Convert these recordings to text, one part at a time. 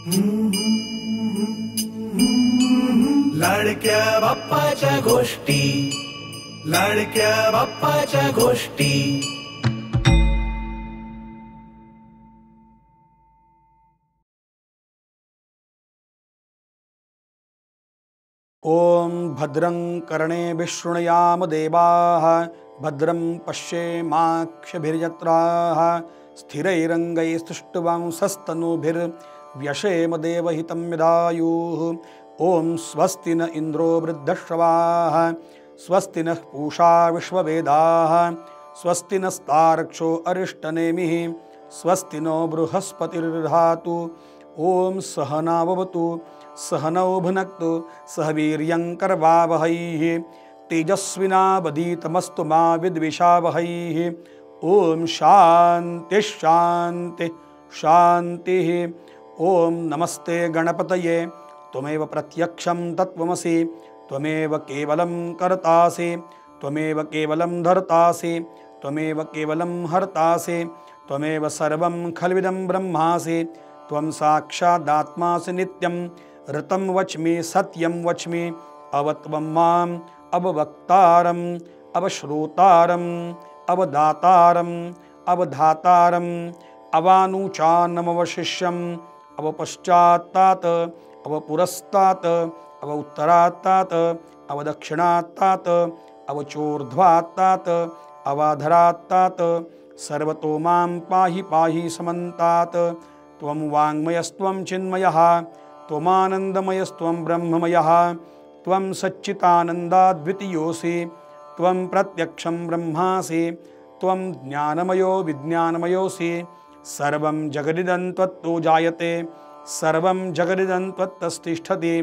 लाडक्या बाप्पाच्या गोष्टी, लाडक्या बाप्पाच्या गोष्टी। ओम भद्रं कर्णेभिः शृणुयाम देवाः, भद्रं पश्येमाक्षभिर्यत्राः, स्थिरैरङ्गैस्तुष्टुवांसस्तनूभिर्व्यशेम देवहितं यदायुः। ओम स्वस्ति न इंद्रो वृद्धश्रवाः, स्वस्ति नः पूषा विश्ववेदाः, स्वस्ति नस्तार्क्ष्यो अरिष्टनेमिः, स्वस्ति नो बृहस्पतिर्दधातु। ओम सहनाववतु सहनौ भुनक्तु सह वीर्यं करवावहै, तेजस्विनावधीतमस्तु मा विद्विषावहै। ओम शांति शांति शांति। ओम नमस्ते गणपतये, त्वमेव प्रत्यक्षं तत्त्वमसि, त्वमेव केवलं कर्तासि, त्वमेव केवलं धर्तासि, त्वमेव केवलं हर्तासि, त्वमेव सर्वं खल्विदं ब्रह्मासि, त्वं साक्षादात्मासि नित्यं ऋतं वच्मि सत्यं वच्मि। अवत्वं माम् अववक्तारम् अवश्रोतारम् अवदातारम् अवधातारम् अवानुचानमवशिष्यम् अवपश्चात्तात् अवपुरस्तात् अवउत्तरात्तात् अवदक्षिणात्तात् अवचोर्ध्वात्तात् अवाधरात्तात् सर्वतो मां पाहि पाहि समन्तात्। त्वं वाङ्मयस्त्वं चिन्मयः, त्वमानन्दमयस्त्वं ब्रह्ममयः, त्वं सच्चिदानन्दाद्वितीयोऽसि, त्वं प्रत्यक्षं ब्रह्मासि, त्वं ज्ञानमयो विज्ञानमयोऽसि। सर्वं जगदिदं त्वत्तो जायते, सर्वं जगदिदं त्वत्तस्तिष्ठति,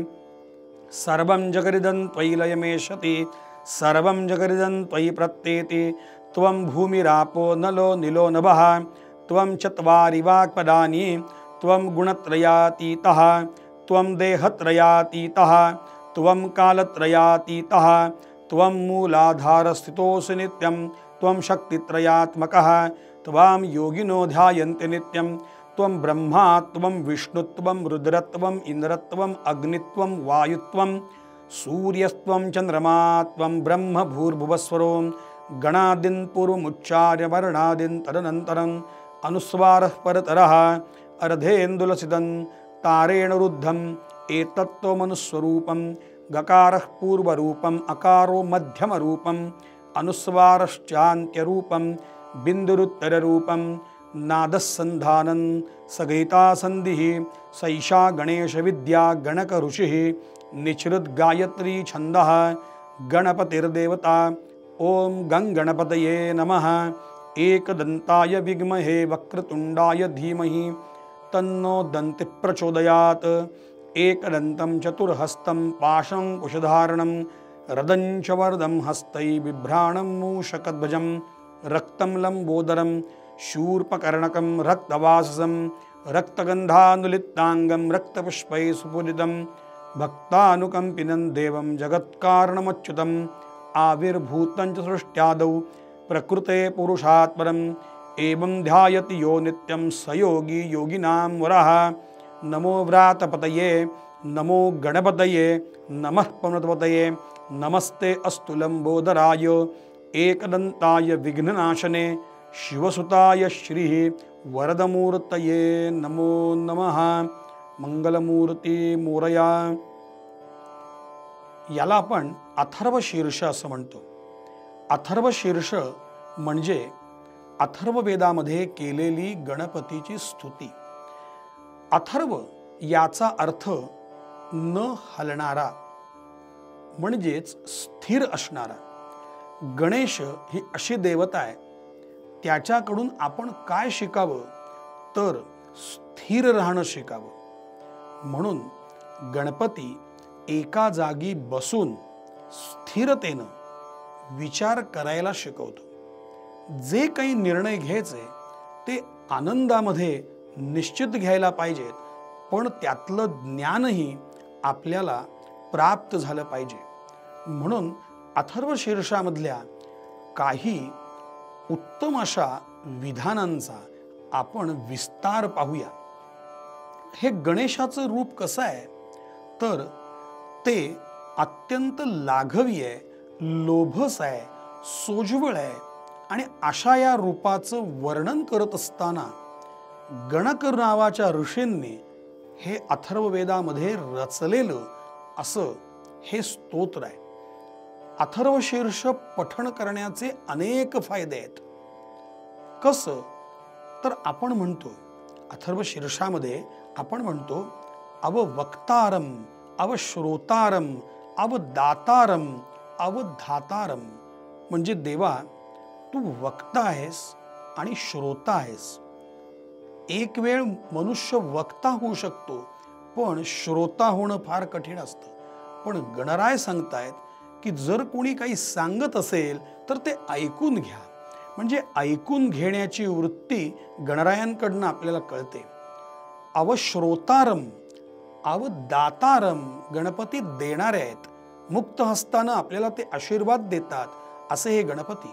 सर्वं जगदिदं त्वयि लयमेष्यति, सर्वं जगदिदं त्वयि प्रत्येति। त्वं भूमिरापो नलो निलो नभः, त्वं चत्वारि वाक्पदानि, त्वं गुणत्रयातीतः, त्वं देहत्रयातीतः, त्वं कालत्रयातीतः, त्वं मूलाधारस्थितोऽसि नित्यं, त्वं शक्तित्रयात्मकः, त्वां योगिनो ध्यायन्ति नित्यं। त्वं ब्रह्मा त्वं विष्णुत्वं रुद्रत्वं इन्द्रत्वं अग्नित्वं वायुत्वं सूर्यस्त्वं चन्द्रमात्वं ब्रह्म भूर्भुवस्वरो। गणादिन् पूर्वमुच्चार्य वर्णादिन् तदनन्तरम् अनुस्वारः परतरः अर्धेन्दुलसितं तारेण रुद्धम् एतत्त्वमनुस्वरूपं। गकारः पूर्वरूपम् अकारो मध्यमरूपम् अनुस्वारश्चान्त्यरूपं बिन्दुरुत्तररूपं। नादस्सन्धानं सगीतासन्धिः सैषा गणेशविद्या गणकऋषिः निःसृद्गायत्री छन्दः गणपतिर्देवता। ओम गंगणपतये नमः। एकदन्ताय विद्महे वक्रतुण्डाय धीमहि तन्नो दन्तिः प्रचोदयात्। एकदन्तं चतुर्हस्तं पाशं कुशधारणं रदं च वरदं हस्तैः बिभ्राणं मूषकध्वजं रक्तं लम्बोदरं शूर्पकर्णकं रक्तवाससं रक्तगन्धानुलिप्ताङ्गं रक्तपुष्पैः सुपूजितं भक्तानुकम्पिनं देवं जगत्कारणमच्युतम्। आविर्भूतं च सृष्ट्यादौ प्रकृते पुरुषात् परम् एवं ध्यायति यो नित्यं स योगी योगिनां वरः। नमो व्रातपतये नमो गणपतये नमः पवनपतये नमस्ते अस्तु लंबोदराय एकदन्ताय विघ्ननाशने शिवसुताय श्रीः वरदमूर्तये नमो नमः। मंगलमूर्ती मोरया। याला आपण अथर्वशीर्ष असं म्हणतो। अथर्वशीर्ष म्हणजे अथर्ववेदामध्ये केलेली गणपतीची स्तुती। अथर्व याचा अर्थ न हलणारा म्हणजेच स्थिर असणारा। गणेश ही अशी देवता आहे, त्याच्याकडून आपण काय शिकावं तर स्थिर राहणं शिकावं। म्हणून गणपती एका जागी बसून स्थिरतेनं विचार करायला शिकवतो। जे काही निर्णय घ्यायचे ते आनंदामध्ये निश्चित घ्यायला पाहिजेत, पण त्यातलं ज्ञानही आपल्याला प्राप्त झालं पाहिजे। म्हणून अथर्वशीर्षामधल्या काही उत्तम अशा विधानांचा आपण विस्तार पाहूया। हे गणेशाचं रूप कसं आहे तर ते अत्यंत लाघवी आहे, लोभस आहे, सोज्वळ आहे आणि अशा या रूपाचं वर्णन करत असताना गणक नावाच्या ऋषींनी हे अथर्ववेदामध्ये रचलेलं असं हे स्तोत्र आहे. अथर्वशीर्ष पठण करण्याचे अनेक फायदे आहेत. कसं तर आपण म्हणतो अथर्वशीर्षामध्ये आपण म्हणतो अव वक्तारम, अव श्रोतारम, अव दातारम, अव धातारम. म्हणजे देवा तू वक्ता आहेस आणि श्रोता आहेस. एक वेळ मनुष्य वक्ता होऊ शकतो पण श्रोता होणं फार कठीण असतं. पण गणराय सांगतायत की जर कोणी काही सांगत असेल तर ते ऐकून घ्या. म्हणजे ऐकून घेण्याची वृत्ती गणरायांकडनं आपल्याला कळते. अव श्रोतारम, अव दातारम, गणपती देणारे आहेत. मुक्त हस्तानं आपल्याला ते आशीर्वाद देतात असे हे गणपती.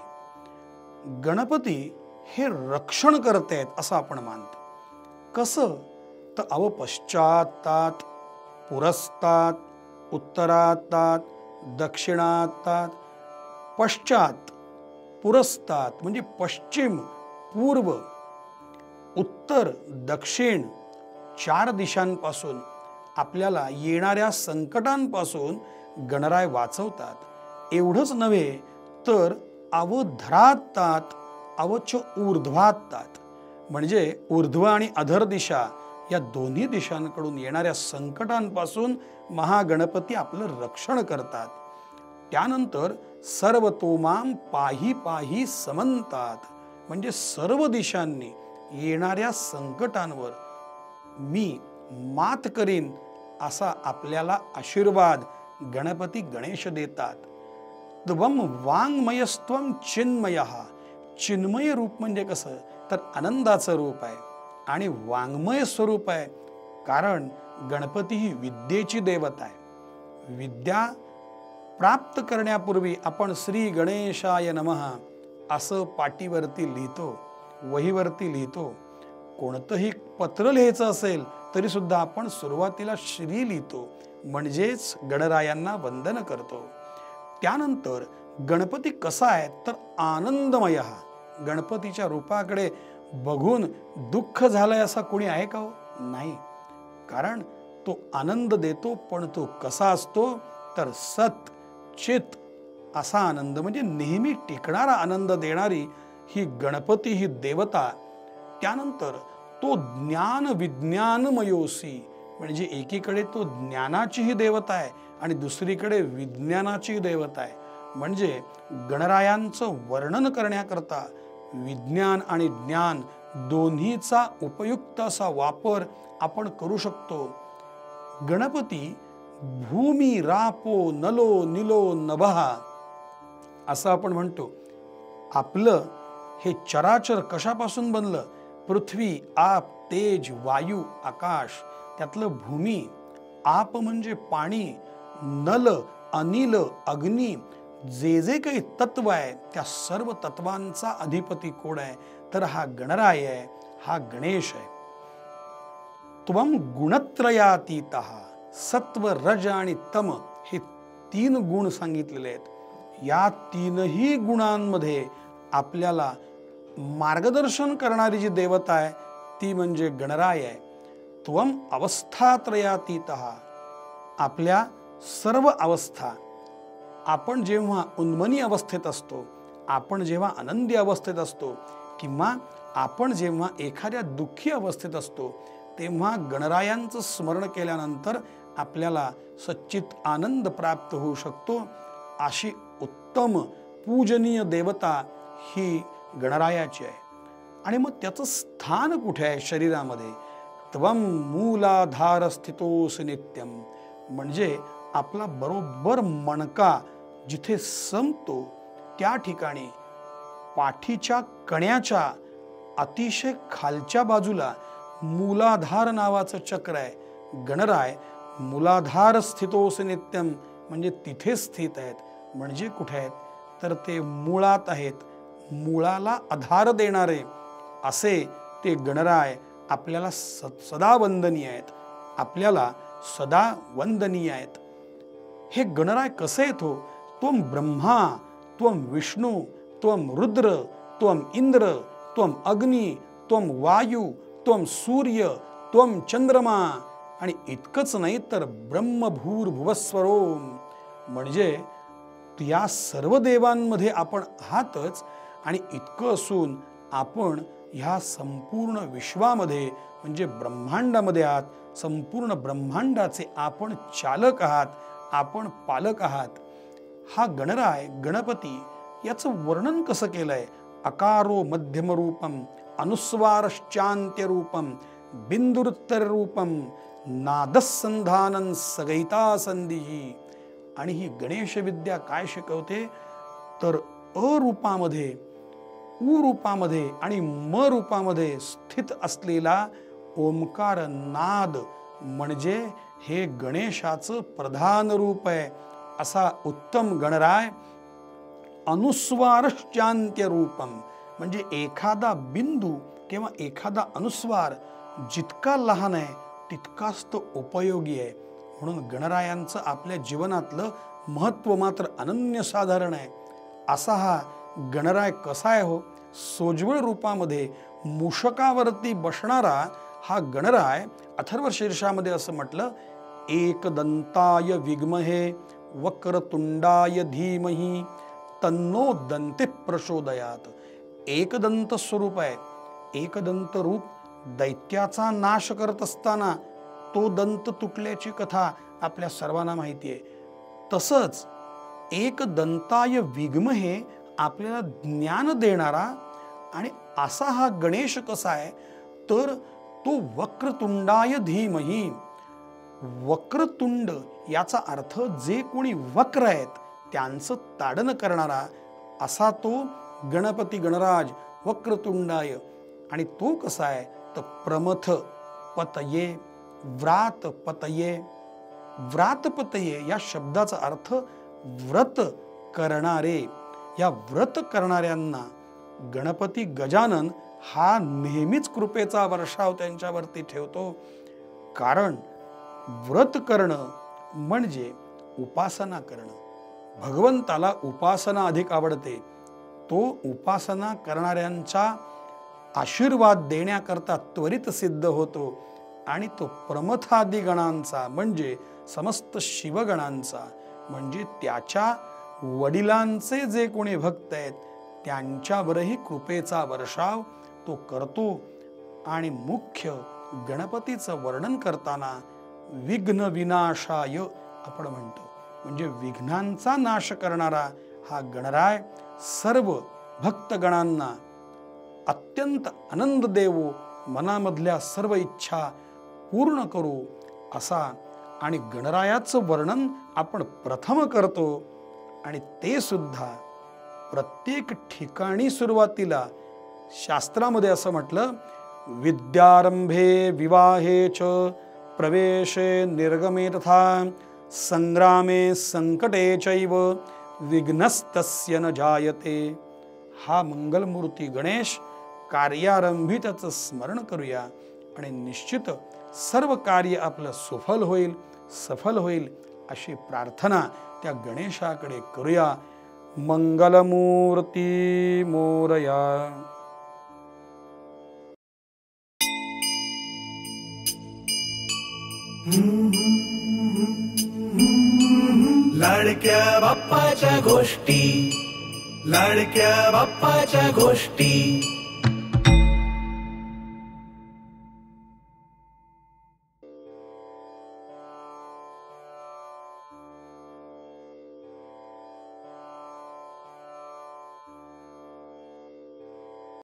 गणपती हे रक्षण करत आहेत असं आपण मानतो. कसं तर अव पश्चातात, पुरस्तात, उत्तरातात, दक्षिणातात. पश्चात, पुरस्तात म्हणजे पश्चिम, पूर्व, उत्तर, दक्षिण 4 दिशांपासून आपल्याला येणाऱ्या संकटांपासून गणराय वाचवतात. एवढंच नव्हे तर अवधरातात, अवच ऊर्ध्वातात. म्हणजे ऊर्ध्व आणि अधर दिशा या दोन्ही दिशांकडून येणाऱ्या संकटांपासून महागणपती आपलं रक्षण करतात. त्यानंतर सर्वतोमाम पाही पाही समंतात. म्हणजे सर्व दिशांनी येणाऱ्या संकटांवर मी मात करीन असा आपल्याला आशीर्वाद गणपती गणेश देतात. त्वम वाङ्मयस्त्वं चिन्मयः. चिन्मय रूप म्हणजे कसं तर आनंदाचं रूप आहे आणि वाङ्मय स्वरूप आहे. कारण गणपती ही विद्येची देवता आहे. विद्या प्राप्त करण्यापूर्वी आपण श्री गणेशाय नमः असं पाटीवरती लिहितो, वहीवरती लिहितो. कोणतंही पत्र लिहायचं असेल तरी सुद्धा आपण सुरुवातीला श्री लिहितो म्हणजेच गणरायांना वंदन करतो. त्यानंतर गणपती कसा आहे तर आनंदमय. गणपतीच्या रूपाकडे बघून दुःख झालंय असा कोणी आहे का हो? नाही. कारण तो आनंद देतो पण तो कसा असतो तर सत चित असा आनंद. म्हणजे नेहमी टिकणारा आनंद देणारी ही गणपती ही देवता. त्यानंतर तो ज्ञान विज्ञानमयोसी. म्हणजे एकीकडे तो ज्ञानाचीही देवता आहे आणि दुसरीकडे विज्ञानाची देवता आहे. म्हणजे गणरायांचं वर्णन करण्याकरता विज्ञान आणि ज्ञान दोन्हीचा उपयुक्त असा वापर आपण करू शकतो. गणपती भूमी रापो नलो निलो नभः असं आपण म्हणतो. आपलं हे चराचर कशापासून बनलं? पृथ्वी, आप, तेज, वायू, आकाश. त्यातलं भूमी, आप म्हणजे पाणी, नल, अनिल, अग्नी. जे जे काही तत्व आहे त्या सर्व तत्वांचा अधिपती कोण आहे तर हा गणराय आहे, हा गणेश आहे. त्वम गुणत्रयातीतः. सत्व, रज आणि तम हे 3 गुण सांगितलेले आहेत. या 3ही गुणांमध्ये आपल्याला मार्गदर्शन करणारी जी देवता आहे ती म्हणजे गणराय आहे. त्वम अवस्थात्रयातीतः. आपल्या सर्व अवस्था, आपण जेव्हा उन्मनी अवस्थेत असतो, आपण जेव्हा आनंदी अवस्थेत असतो किंवा आपण जेव्हा एखाद्या दुःखी अवस्थेत असतो तेव्हा गणरायांचं स्मरण केल्यानंतर आपल्याला सच्चित आनंद प्राप्त होऊ शकतो. अशी उत्तम पूजनीय देवता ही गणरायाची आहे. आणि मग त्याचं स्थान कुठे आहे शरीरामध्ये? त्वम मूलाधार स्थितोस नित्यम. म्हणजे आपला बरोबर मणका जिथे संपतो त्या ठिकाणी पाठीच्या कण्याच्या अतिशय खालच्या बाजूला मूलाधार नावाचं चक्र आहे. गणराय मूलाधार स्थितोस नित्यम म्हणजे तिथे स्थित आहेत. म्हणजे कुठे आहेत तर ते मुळात आहेत. मुळाला आधार देणारे असे ते गणराय आपल्याला सदा वंदनीय आहेत, आपल्याला सदा वंदनीय आहेत. हे गणराय कसे येतो? त्वम ब्रह्मा, त्वम विष्णू, त्वम रुद्र, त्वम इंद्र, त्वम अग्नी, त्वम वायू, त्वम सूर्य, त्वम चंद्रमा. आणि इतकंच नाही तर ब्रह्मभूर्भुवस्वरोम, म्हणजे या सर्व देवांमध्ये आपण आहातच. आणि इतकं असून आपण ह्या संपूर्ण विश्वामध्ये म्हणजे ब्रह्मांडामध्ये आहात. संपूर्ण ब्रह्मांडाचे आपण चालक आहात, आपण पालक आहात. हा गणराय गणपती याचं वर्णन कसं केलंय? अकारो मध्यम रूपम, अनुस्वारश्चान्त्य रूपम, बिंदुरुत्तर रूपम, नादसंधानन सगैता संधी. आणि ही गणेश विद्या काय शिकवते? तर अ रूपामध्ये, उ रूपामध्ये आणि म रूपामध्ये स्थित असलेला ओंकार नाद म्हणजे हे गणेशाचं प्रधान रूप आहे. असा उत्तम गणराय अनुस्वारश्चान्त्य रूपम, म्हणजे एखादा बिंदू किंवा एखादा अनुस्वार जितका लहान आहे तितकाच तो उपयोगी आहे. म्हणून गणरायांचं आपल्या जीवनातलं महत्त्व मात्र अनन्यसाधारण आहे. असा हा गणराय कसा आहे हो? सोज्वळ रूपामध्ये मूषकावरती बसणारा हा गणराय अथर्वशीर्षामध्ये असं म्हटलं, एकदंताय विद्महे वक्रतुंडाय धीमहि तन्नो दंती प्रचोदयात. एकदंत स्वरूप आहे. एकदंत रूप दैत्याचा नाश करत असताना तो दंत तुटल्याची कथा आपल्या सर्वांना माहिती आहे. तसंच एकदंताय विद्महे आपल्याला ज्ञान देणारा. आणि असा हा गणेश कसा आहे? तर तो वक्रतुंडाय धीमहि. वक्रतुंड याचा अर्थ जे कोणी वक्र आहेत त्यांचं ताडन करणारा असा तो गणपती गणराज वक्रतुंडाय. आणि तो कसा आहे? तर प्रमथ पतये, व्रात पतये. व्रात पतये या शब्दाचा अर्थ व्रत करणारे. या व्रत करणाऱ्यांना गणपती गजानन हा नेहमीच कृपेचा वर्षाव त्यांच्यावरती ठेवतो. कारण व्रत करणं म्हणजे उपासना करणं. भगवंताला उपासना अधिक आवडते. तो उपासना करणाऱ्यांचा आशीर्वाद देण्याकरता त्वरित सिद्ध होतो. आणि तो प्रमथादी गणांचा म्हणजे समस्त शिवगणांचा म्हणजे त्याच्या वडिलांचे जे कोणी भक्त आहेत त्यांच्यावरही कृपेचा वर्षाव तो करतो. आणि मुख्य गणपतीचं वर्णन करताना विघ्न विनाशाय आपण म्हणतो, म्हणजे विघ्नांचा नाश करणारा हा गणराय सर्व भक्तगणांना अत्यंत आनंद देवो, मनामधल्या सर्व इच्छा पूर्ण करू असा. आणि गणरायाचं वर्णन आपण प्रथम करतो. आणि ते सुद्धा प्रत्येक ठिकाणी सुरुवातीला शास्त्रामध्ये असं म्हटलं, विद्यारंभे विवाहे च प्रवेशे निर्गमे तथा संग्रामे संकटे चैव विघ्नस्तस्य न जायते. हा मंगलमूर्ती गणेश कार्यारंभी त्याचं स्मरण करूया आणि निश्चित सर्व कार्य आपलं सुफल होईल, सफल होईल अशी प्रार्थना त्या गणेशाकडे करूया. मंगलमूर्ती मोरया. लाडक्या बाप्पाच्या गोष्टी, लाडक्या बाप्पाच्या गोष्टी.